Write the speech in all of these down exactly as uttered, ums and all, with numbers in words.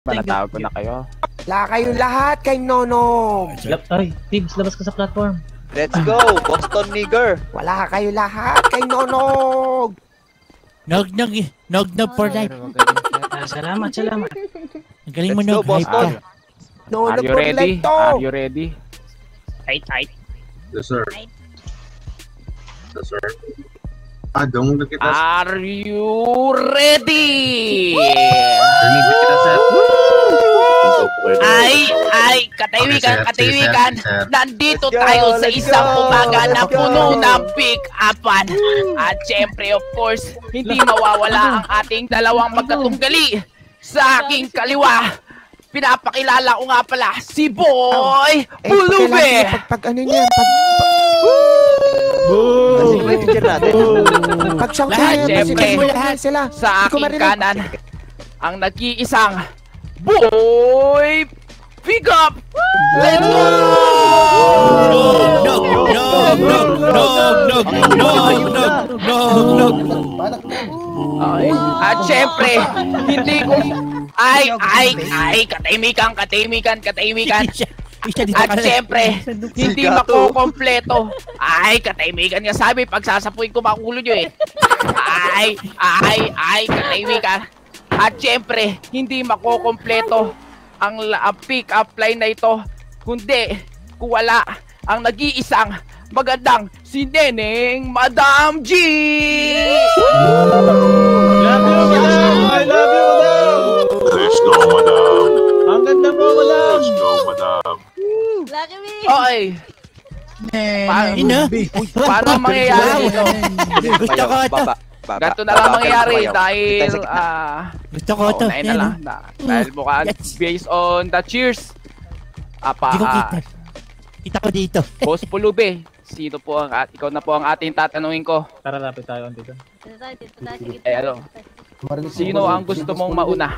Panatawag ko na kayo. Wala kayong lahat kay Nonog. Ay, Tibbs, labas ka sa platform. Let's go, Boston nigger. Wala kayong lahat kay Nonog. Nog, nog, nog, nog for life. Ah, salamat, salamat. Ang galing mo, Let's go, nog, hype ka. Boston. Nonog Are you for ready? life to. Are you ready? Tight, tight. Yes, sir. Yes, sir. Ah, dong na kita. Are you ready? Rinig na kita, sir. Ay, ay, katahimikan, katahimikan. Nandito tayo sa isang umaga na puno ng pick-upan. At syempre, of course, hindi mawawala ang ating dalawang magkatunggali. Sa aking kaliwa, pinapakilala ko nga pala si Boy Pulube. Pag, pag ano niyan, pag... Kasi ba yung picture natin? Pag shout Lahat, niyan, syempre, mo lahat sila. sa Hindi ko aking marinig. kanan, ang nag-iisang Boy Pick Up! Let's go! Nog, nog, nog, nog, nog, nog, nog, nog. Okay. At syempre, hindi ko... Ay, ay, ay, katahimikan, katahimikan, katahimikan. At syempre, hindi makukompleto. Ay, katahimikan nga sabi, pagsasapuin ko makulo nyo eh. Ay, ay, ay, katahimikan. At syempre, hindi makukompleto ang uh, pick-up line na ito. Kundi, kung wala ang nag-iisang magandang si Neneng Madam G! Love you, madam! I love you, madam! Let's go, madam. Ang ganda mo, madam! Let's go, madam. Lucky me! Okay. Paano, Ina? paano mangyayari ito? Gusto ko ito. Ganito na lang mangyayari dahil ah Gusto ko ito. unahin na lang. Da- Dahil mukhang Yes. based on the cheers. Apa, Hindi ko ah, kita. Kita ko dito. Boss Pulube, sino po ang at ikaw na po ang ating tatanungin ko. Tara, lapit tayo dito. Dito tayo, dito tayo, sige. Eh, ano? Sino ang gusto mong mauna?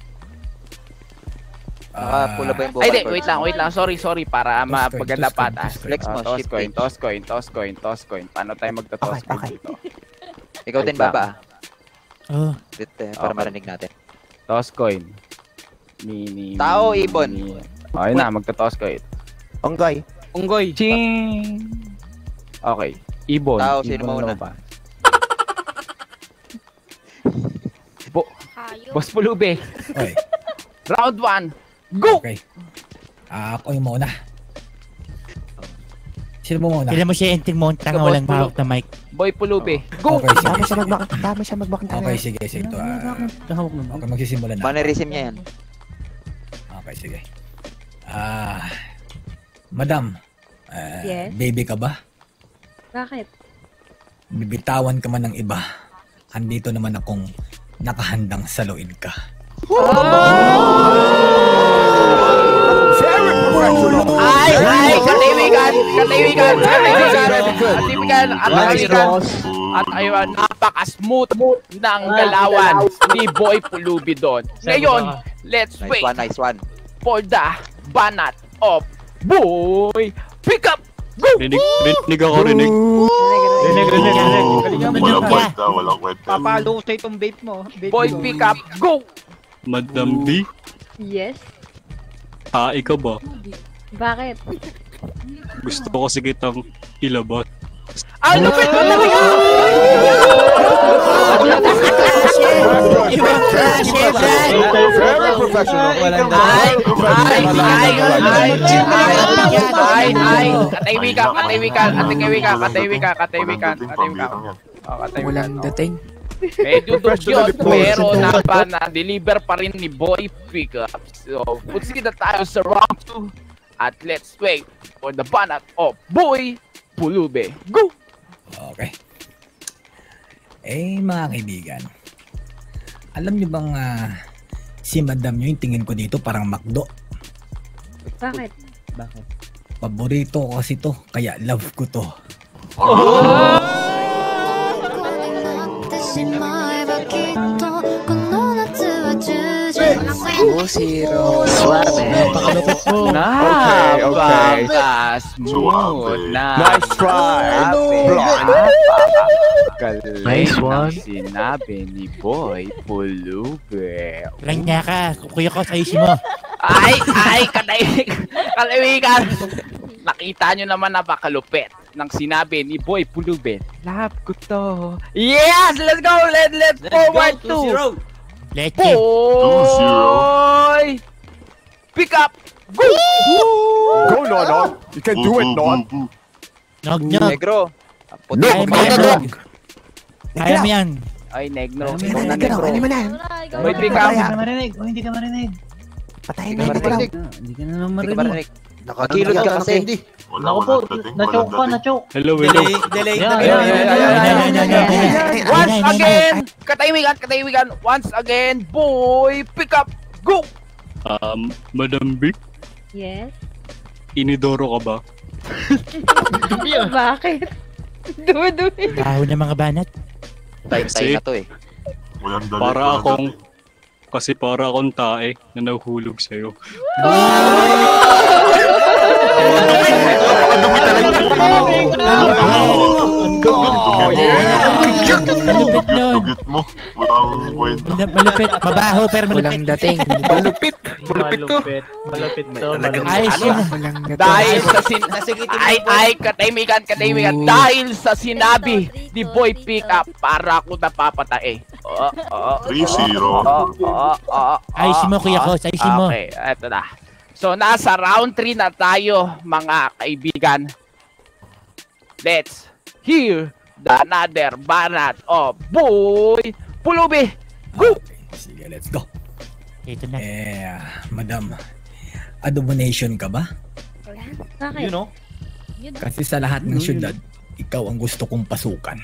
Ah, pula ba yung vocal Ay, di, cords? wait lang, wait lang. Sorry, sorry. Para mapaganda pa taas. Flex mo, Toss shift coin, change. toss coin, toss coin, toss coin. Paano tayo magta-toss Okay, coin okay. dito? Ikaw din, Baba. Oh, Dito, eh, para Okay. marinig natin. Toss coin. Mini, Tao, mini, ibon. mini. Okay na, magta-toss coin. Onggoy. Unggoy. Ching! Okay. Ibon. Tao, sino Ibon mauna? ano ba? Bo Hayop. Boss Pulube. Okay. Round one. Go! Okay. Ah, ako yung mauna. Sino mo mauna? kailan mo siya enting monta nga walang hawak na mic. Boy Pulube. Go! Okay, sige. Dama siya magmak... Dama siya magmakanta. Okay, sige, sige. Ito, ah, Hawak na okay, magsisimula na. Mannerism niya yan. Okay, sige. Ah, madam. ah, Yes? Baby ka ba? Bakit? Bibitawan ka man ng iba. Andito naman akong nakahandang saluin ka. Ay, ay, katimikan, katimikan, katimikan, katimikan, at katimikan, at ayun, napaka-smooth ng galawan ni Boy Pulubi doon. Ngayon, let's Nice wait one, nice one. for the banat of Boy Pick Up. Go! Rinig, rinig ako, rinig. Rinig, rinig, rinig. Galingan mo Walang dyan. kwenta, walang kwenta. Papalo ko sa itong vape mo. Vape Boy mo. Pick Up, go! Madam B, Yes? ha, ikaw ba? Bakit? Gusto ko kasi kitang ilabot. Ay, lupit mo talaga! Very professional. Walang Ay, ay, ay, ay, ay, ay, katahimikan, katahimikan, katahimikan, katahimikan, katahimikan, katahimikan. Oh, katahimikan. Walang dating. Medyo dugyot, pero napa na-deliver pa rin ni Boy Pick Up. So, proceed na tayo sa round two. At let's wait for the banat of Boy Pulube. Go! Okay. Eh, mga kaibigan. Alam niyo bang ah, si madam niyo yung tingin ko dito parang McDo? Bakit? Paborito ko kasi to, kaya love ko to. しまえばきっとこの夏は充実 two zero. Suave. Napakalupit mo. Okay, okay. Napaka-smooth na. Nice try. Galing Nice one. ang sinabi ni Boy Pulube. Lang niya ka. Kuya ko sa isi mo. Ay, ay, katahimik. Kalimikan. Nakita nyo naman napakalupit ng sinabi ni Boy Pulube. Love ko to. Yes! Let's go! Let, let's forward to Let's go. Boy! Pick up! Go! Go, Nono. You can do it, Non. Nog, nog. Negro. Puti Kaya mo mo yan, pa. Nog. Kaya mo yan. Ay, Negro. Ano Ikaw na, Negro? Negro. Ano mo na? Boy, pick up. Hindi ka marinig. Oh, hindi ka marinig. Patayin Hindi na ka Negro. marinig. Hindi ka na naman Hindi ka marinig. marinig. Kilod ka kasi. Naku po, na-choke ka, na-choke. Hello, hello. Delay, Ayan, ayan, ayan, ayan, ayan, ayan. Once again! Katahimikan, katahimikan. Once again, Boy! Pick up! Go! Um, Madam B, Yes? inidoro ka ba? Bakit? Dumi-dumi. Baho ng mga banat. Tay-tay na to eh. Para akong, kasi para akong tae na nahuhulog sa'yo. Malupit nun. Mal- Malupit. Mabaho pero malupit. dating. Malupit! Malupit to. Malupit to. Ayos yun. Dahil sa sin... Ay, ay, katahimikan, katahimikan. Dahil sa sinabi ni Boy Pick Up, para ako napapatay. Oo, oo. three zero. Oo, oo, oo. Ayusin mo, Kuya Kos. Ayusin mo. Okay, eto na. So, nasa round three na tayo, mga kaibigan. Let's hear the another banat of Boy Pulube. Go! Sige, let's go. Ito na. Eh, madam, abomination ka ba? Bakit? You know? Kasi sa lahat ng syudad, ikaw ang gusto kong pasukan.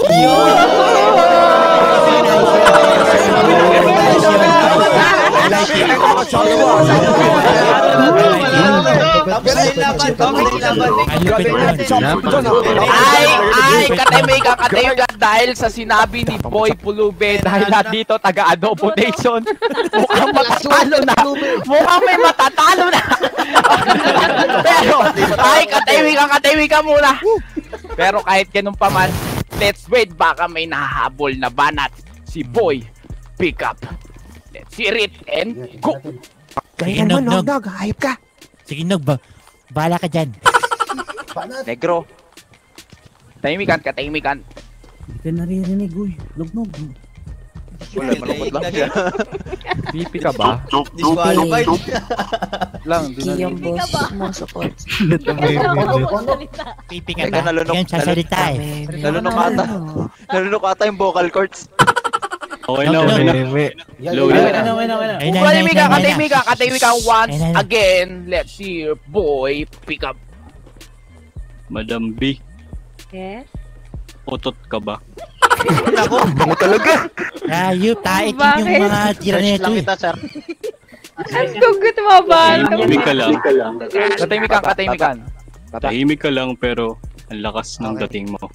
Malupit nun. Ay, ay, katemigan, katemigan dahil sa sinabi ni Boy Pulube dahil na dito taga-Adobo Nation. Mukhang matatalo na. Mukhang may matatalo na. Pero, ay, katemigan, katemigan muna. Pero kahit ganun pa man, let's wait, baka may nahahabol na banat si Boy Pick Up. Let's hear it and go! Kaya mo, Nog, Nog. Hayop ka. Sige, Nog. Ba Bahala ka dyan. Negro. Tahimikan, katahimikan. Hindi ka naririnig, uy. Lugnog. Wala, malungkot lang siya. Pipi ka ba? Disqualified. Lang, Kiyong boss mo support. Pipi ka Teka, ba? nalunok- Yan, sasalita eh. Nalunok ata. Nalunok ata yung vocal cords. Okay na, okay na. Low Ayun na. na, ayun na, ayun na. Ayun na, ayun na, Katahimikan, ayun na. katahimikan, katahimikan once Ayun na, ayun na. again. Let's hear Boy Pick Up. Madam B, Yes? otot ka ba? Bango talaga. Ayup, taik yun Bakit? yung mga tira nito eh. sir. Ang dugot mo ba? Tahimik ka lang. Katahimikan, katahimikan. Tahimik ka lang pero ang lakas ng dating mo.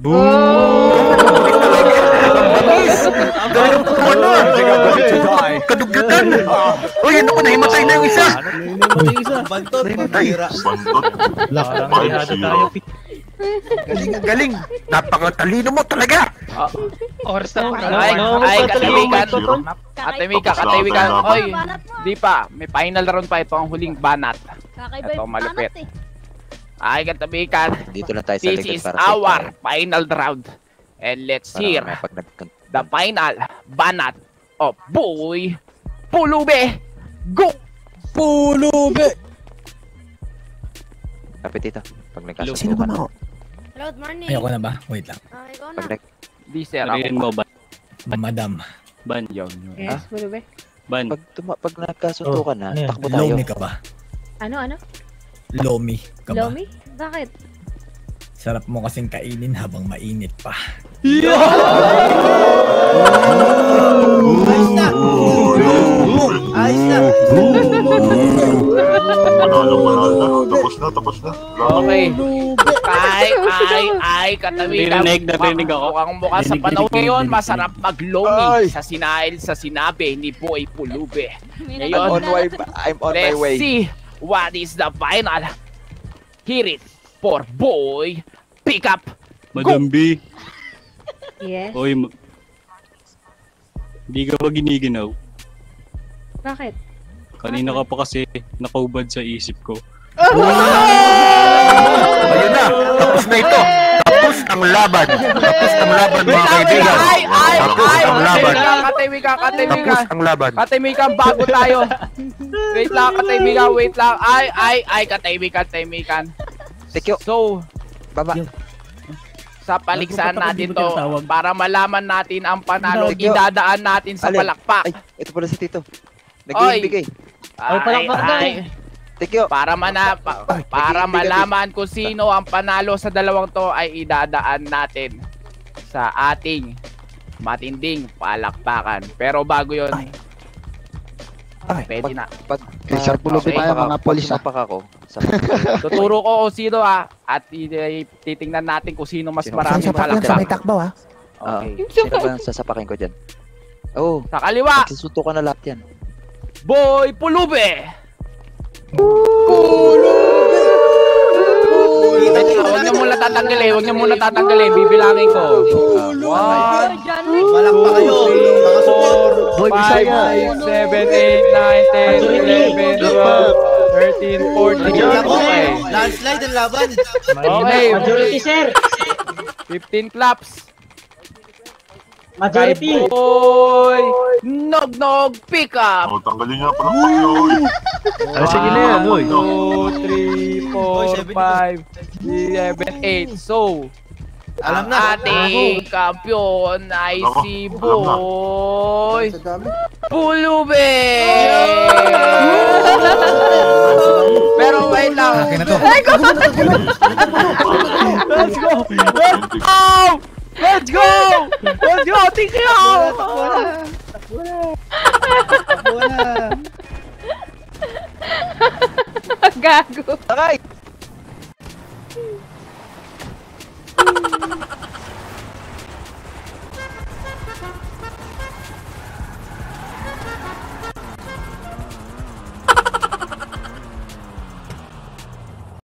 Kadugatan. Uy, ano ko, nahimatay na yung isa. Bantot. Tira. Parang lihado tayo. Galing, galing. Napakatalino mo talaga. Oras na. Ay, ay, katahimikan. Katahimikan, katahimikan. Oy, di pa. May final round pa. Ito ang huling banat. Ito, malupit. Ay, katahimikan. Dito na tayo sa This likod is para our final round. And let's Para hear mamaya pag nag- the final banat of Boy Pulube. Go! Pulube! Kapit dito. Pag Sino nagkasusukan. ba mo? Hello, good morning. Ayoko na ba? Wait lang. Ah, ikaw Pag na. nag... Di sir Sabihin ako. mo, ban. Madam, Ban. Yun, yun. Yes, Pulube. Ban. Pag, tuma- pag nagkasusukan na, ano yan? takbo tayo. Lomi ka ba? Ano, ano? Lomi ka ba? Lomi? Bakit? Sarap mo kasing kainin habang mainit pa. Ayos na. Ayos na. Manalo, manalo na. Tapos na, tapos na. Okay. Ay, ay, ay, katamikan. Narinig, narinig ako. Mukhang mukha sa Narinig, panahon narinig, ngayon, narinig. masarap maglomi sa sinail sa sinabi ni Boy Pulube. I'm Ngayon, on my, I'm on my let's way. see what is the final. Hear it for Boy Pickup. Madam B. Yes? Oy, ma- Hindi ka ba giniginaw? Bakit? Kanina ka pa kasi nakaubad sa isip ko. Ayun na, tapos na ito. Tapos ang laban. Tapos ang laban, mga kaibigan. Ay, ay, Tapos ay, ang laban. katimikan, katimikan, Tapos katimikan. ang laban. Katimikan, bago tayo. Wait lang, katimikan, wait lang. Ay, ay, ay, katimikan, katimikan. Tekyo, So, baba. sa paligsahan natin to, para malaman natin ang panalo, Thank you. idadaan natin sa Alin? palakpak. Ay, ito pala si Tito. Oy. Nag-iimbigay. Ay, palakpak daw. ay, Tekyo. para mana, pa- para malaman kung sino ang panalo sa dalawang to ay idadaan natin sa ating matinding palakpakan. Pero bago yun, pwede na. Pag, Eh, sir, pulubi okay, tayo, paka- mga pag polis, ah. sumapak ako. Sa Tuturo ko kung sino ah, at i- i- titingnan natin kung sino mas Sino? maraming Sa may palakpak. takbaw ha. Ah, Okay. sino ba ang sasapakin ko dyan? Oh, Sa kaliwa, magsusunto ka na lahat yan. Boy Pulube! Huwag niyo muna tatanggalin, huwag niyo muna tatanggalin, bibilangin ko. One, Walang pa kayo. Mga support. five, six, seven, eight, nine, ten, eleven, twelve, thirteen, fourteen. Okay. Landslide ang laban. Okay. Majority, sir. fifteen claps. Majority. Kay Boy Nog-Nog Pickup. Oh, tanggalin niya pala kayo. Ah, sige na yan, boy. two, three, four, five, seven, eight. So, Alam ang na. ating kampiyon ay Ako, si alam na. Boy Pulube! Pero wait lang. Akin na to. Let's go! Let's go! Let's go! Let's go! Tingnan! Gago. Sakay!